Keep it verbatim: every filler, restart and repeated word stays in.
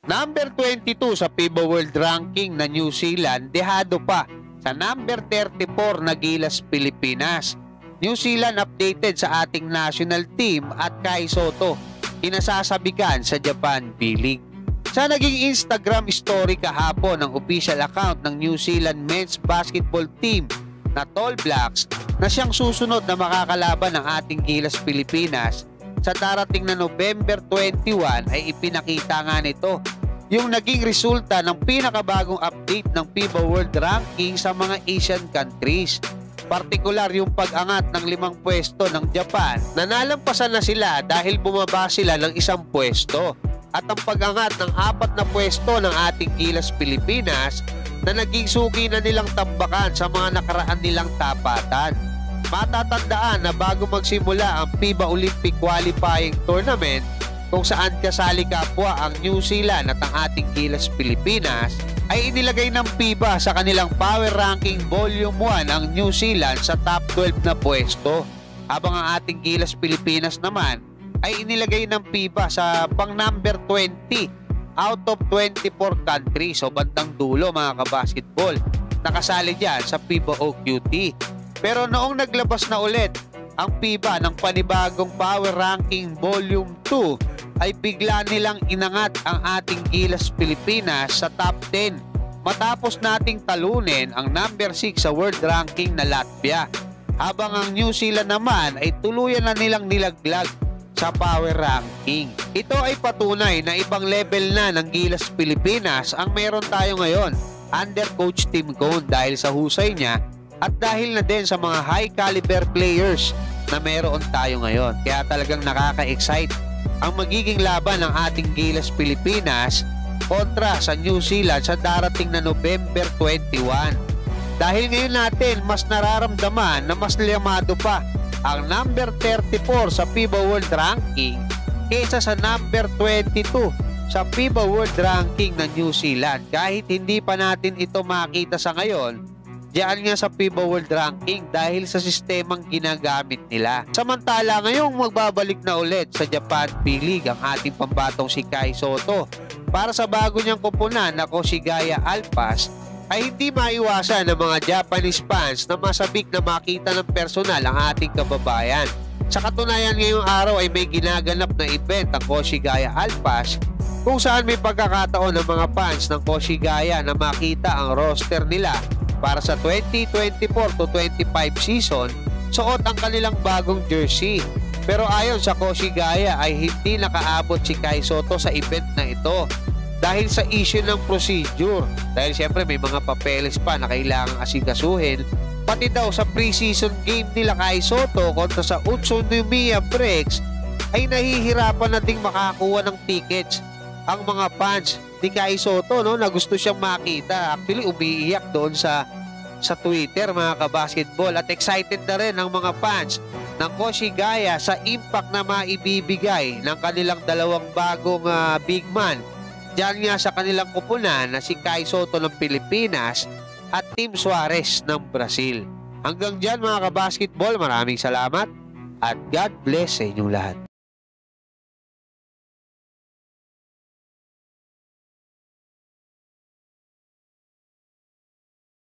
Number twenty-two sa FIBA World Ranking na New Zealand, dehado pa sa number thirty-four na Gilas Pilipinas. New Zealand updated sa ating national team at Kai Sotto kinasasabikan sa Japan B-League. Sa naging Instagram story kahapon ng official account ng New Zealand men's basketball team na Tall Blacks na siyang susunod na makakalaban ng ating Gilas Pilipinas sa darating na November twenty-one ay ipinakita nga nito yung naging resulta ng pinakabagong update ng FIBA World Ranking sa mga Asian countries. Partikular yung pag-angat ng limang pwesto ng Japan na nalampasan na sila dahil bumaba sila ng isang pwesto. At ang pag-angat ng apat na pwesto ng ating Gilas Pilipinas na naging suki na nilang tambakan sa mga nakaraan nilang tapatan. Matatandaan na bago magsimula ang FIBA Olympic Qualifying Tournament kung saan kasali kapwa ang New Zealand at ang ating Gilas Pilipinas, ay inilagay ng FIBA sa kanilang Power Ranking Volume one ang New Zealand sa top twelve na pwesto, habang ang ating Gilas Pilipinas naman ay inilagay ng FIBA sa pang number twenty out of twenty-four countries, o bandang dulo mga kabasketball, nakasali dyan sa FIBA O Q T. Pero noong naglabas na ulit ang FIBA ng panibagong Power Ranking Volume two, ay bigla nilang inangat ang ating Gilas Pilipinas sa top ten matapos nating talunin ang number six sa world ranking na Latvia, habang ang New Zealand naman ay tuluyan na nilang nilaglag sa power ranking. Ito ay patunay na ibang level na ng Gilas Pilipinas ang meron tayo ngayon under Coach Tim Cone dahil sa husay niya at dahil na din sa mga high caliber players na meron tayo ngayon. Kaya talagang nakaka-excite ang magiging laban ng ating Gilas Pilipinas kontra sa New Zealand sa darating na November twenty-one. Dahil ngayon natin mas nararamdaman na mas liyamado pa ang number thirty-four sa FIBA World Ranking kaysa sa number twenty-two sa FIBA World Ranking ng New Zealand. Kahit hindi pa natin ito makita sa ngayon diyan nga sa FIBA World Ranking dahil sa sistemang ginagamit nila. Samantala ngayong magbabalik na ulit sa Japan B-League ang ating pambatong si Kai Sotto para sa bago niyang kupunan na Koshigaya Alpas, ay hindi maiwasan ng mga Japanese fans na masabik na makita ng personal ang ating kababayan. Sa katunayan ngayong araw ay may ginaganap na event ang Koshigaya Alpas kung saan may pagkakataon ng mga fans ng Koshigaya na makita ang roster nila para sa twenty twenty-four to twenty-five season, suot ang kanilang bagong jersey. Pero ayon sa Koshigaya ay hindi nakaabot si Kai Sotto sa event na ito dahil sa issue ng procedure. Dahil siyempre may mga papeles pa na kailangang asigasuhin. Pati daw sa preseason game nila Kai Sotto kontra sa Utsunomiya Breaks ay nahihirapan na ding makakuha ng tickets ang mga fans ni Kai Sotto, no, na gusto siyang makita. Actually umiiyak doon sa sa Twitter mga kabasketball, at excited na rin ang mga fans ng Koshigaya sa impact na maibibigay ng kanilang dalawang bagong uh, big man diyan nga sa kanilang kupunan na si Kai Sotto ng Pilipinas at Tim Suarez ng Brazil. Hanggang dyan mga kabasketball, maraming salamat at God bless sa inyong lahat.